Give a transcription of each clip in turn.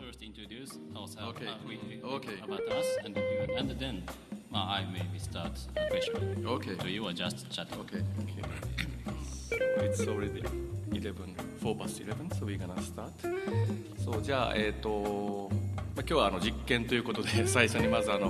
first introduce ourselves, Okay. Okay. About us, and then I maybe start a question. Okay. So you are just chat. Okay. So it's already 4 past 11, so we're gonna start. So じゃあ今日は実験ということで最初にまず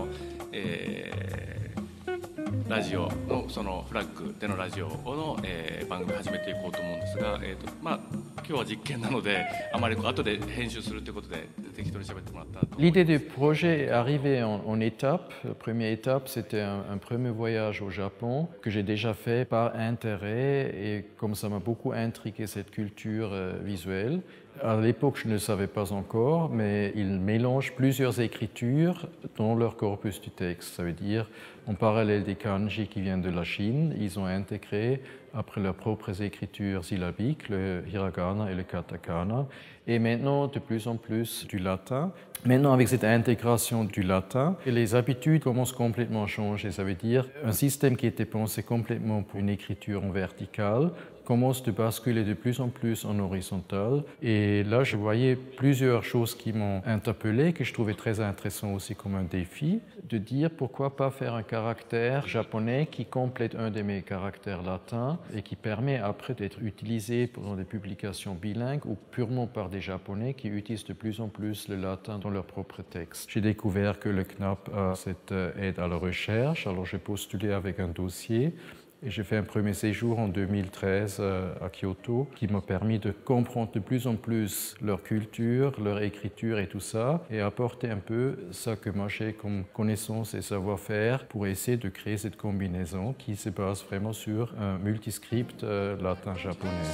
ラジオのそのフラッグでのラジオの、番組始めていこうと思うんですが、今日は実験なのであまり後で編集するということで適当に喋ってもらったと。 L'idée du projet est arrivée en étapes. La première étape, c'était un premier voyage au Japon que j'ai déjà fait par intérêt et comme ça m'a beaucoup intrigué cette culture visuelle. À l'époque, je ne le savais pas encore, mais ils mélangent plusieurs écritures dans leur corpus du texte. Ça veut dire, en parallèle des kanji qui viennent de la Chine, ils ont intégré, après leurs propres écritures syllabiques, le hiragana et le katakana, et maintenant de plus en plus du latin. Maintenant, avec cette intégration du latin, les habitudes commencent complètement à changer. Ça veut dire un système qui était pensé complètement pour une écriture en verticale commence de basculer de plus en plus en horizontal. Et là, je voyais plusieurs choses qui m'ont interpellé, que je trouvais très intéressant aussi comme un défi, de dire pourquoi pas faire un caractère japonais qui complète un de mes caractères latins et qui permet après d'être utilisé dans des publications bilingues ou purement par des Japonais qui utilisent de plus en plus le latin dans leur propre texte. J'ai découvert que le CNAP a cette aide à la recherche, alors j'ai postulé avec un dossier. Et j'ai fait un premier séjour en 2013 à Kyoto qui m'a permis de comprendre de plus en plus leur culture, leur écriture et tout ça, et apporter un peu ça que moi j'ai comme connaissance et savoir-faire pour essayer de créer cette combinaison qui se base vraiment sur un multiscript latin-japonais.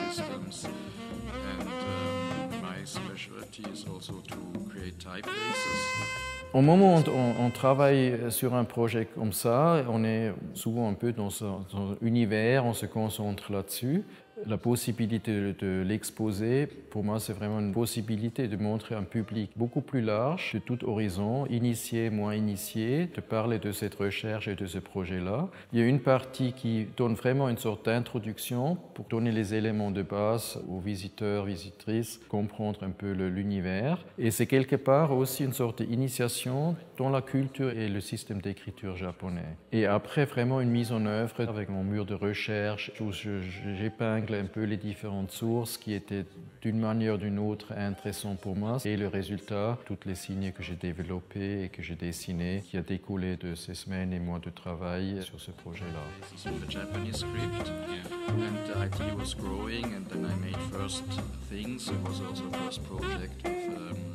My specialty is also to create typefaces. Au moment où on travaille sur un projet comme ça, on est souvent un peu dans un univers, on se concentre là-dessus. La possibilité de l'exposer, pour moi, c'est vraiment une possibilité de montrer à un public beaucoup plus large, de tout horizon, initié, moins initié, de parler de cette recherche et de ce projet-là. Il y a une partie qui donne vraiment une sorte d'introduction pour donner les éléments de base aux visiteurs, visitrices, comprendre un peu l'univers. Et c'est quelque part aussi une sorte d'initiation dans la culture et le système d'écriture japonais. Et après, vraiment une mise en œuvre avec mon mur de recherche où j'épingle un peu les différentes sources qui étaient d'une manière ou d'une autre intéressantes pour moi. Et le résultat, toutes les signes que j'ai développés et que j'ai dessinés, qui a découlé de ces semaines et mois de travail sur ce projet-là. This is the Japanese script, and the idea was growing, and then I made first things. It was also the first project with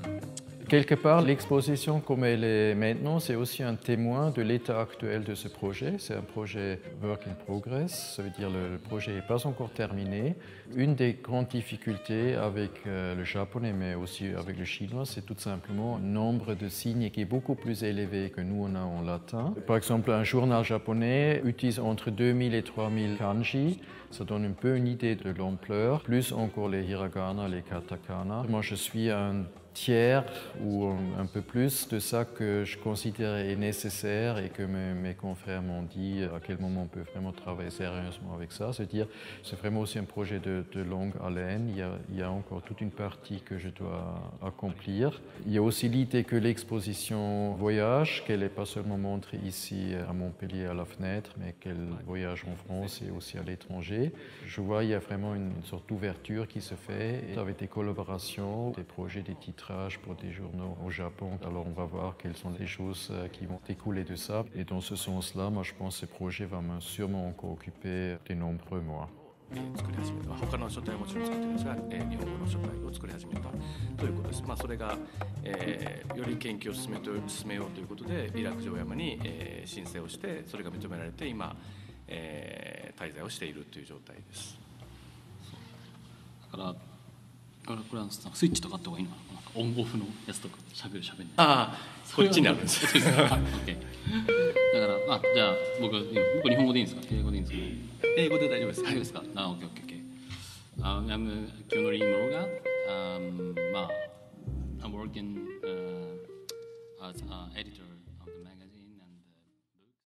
Quelque part, l'exposition comme elle est maintenant, c'est aussi un témoin de l'état actuel de ce projet. C'est un projet work in progress, ça veut dire le projet n'est pas encore terminé. Une des grandes difficultés avec le japonais, mais aussi avec le chinois, c'est tout simplement un nombre de signes qui est beaucoup plus élevé que nous on a en latin. Par exemple, un journal japonais utilise entre 2000 et 3000 kanji. Ça donne un peu une idée de l'ampleur, plus encore les hiragana, les katakana. Moi, je suis un tiers ou un peu plus de ça que je considérais nécessaire et que mes confrères m'ont dit à quel moment on peut vraiment travailler sérieusement avec ça. C'est-à-dire, c'est vraiment aussi un projet de longue haleine. Il y a encore toute une partie que je dois accomplir. Il y a aussi l'idée que l'exposition voyage, qu'elle n'est pas seulement montrée ici à Montpellier à la fenêtre, mais qu'elle voyage en France et aussi à l'étranger. Je vois il y a vraiment une sorte d'ouverture qui se fait avec des collaborations, des projets, des titrages pour des journaux au Japon. Alors on va voir quelles sont les choses qui vont découler de ça. Et dans ce sens-là, moi je pense que ce projet va sûrement encore occuper de nombreux mois. 作り始めた他の書体はもちろん作ってるんですが、日本語の書体を作り始めたということです。それが、より研究を進めようということでイラク城山に、申請をしてそれが認められて今、滞在をしているという状態です。 だからこれはスイッチとかあった方がいいのかな、なんかオンオフのやつとか喋るああ、こっちにあるんです。 OK だからじゃあ僕日本語でいいんですか、英語でいいんですか。 英語で大丈夫です。 大丈夫ですか。OK。I'm Kyonori Moroga. I'm working as an editor